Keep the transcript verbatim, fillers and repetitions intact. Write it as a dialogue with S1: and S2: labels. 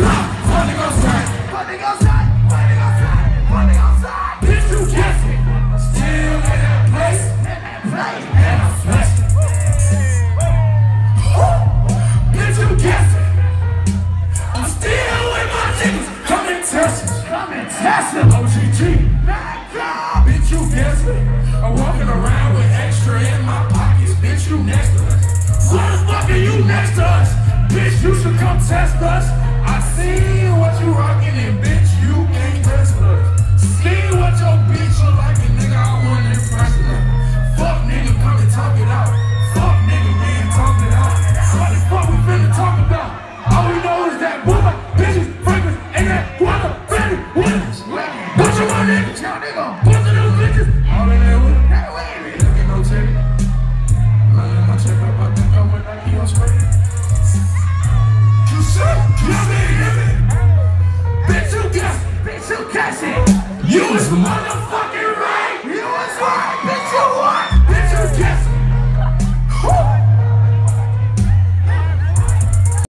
S1: Funding outside, funding outside, funding outside, funding outside. Bitch, you guessed it. Still in that place, in that place, and I'm flexing. Bitch, you guessed it. I'm still with my niggas. Come and test it. Come and test it. O G G. Maco. Bitch, you guessed it. I'm walking around with extra in my pockets. Bitch, you next to us. Why the fuck are you next to us? Bitch, you should come test us. I see what you rockin' and bitch, you can't test us. See what your bitch look like and nigga, I wanna impress her. Fuck nigga, come and talk it out. Fuck nigga, we ain't talking it out. What the fuck we finna talk about? All we know is that woman, bitches, fragrance, and that water, ready, winners. What you want niggas? Now nigga, both of those bitches, all in there with that way. Look at no titty. Man, I check up, I think I went like he on spray. You see? You see? Bitch, you guess it. Bitch, you guess it. You is motherfucker.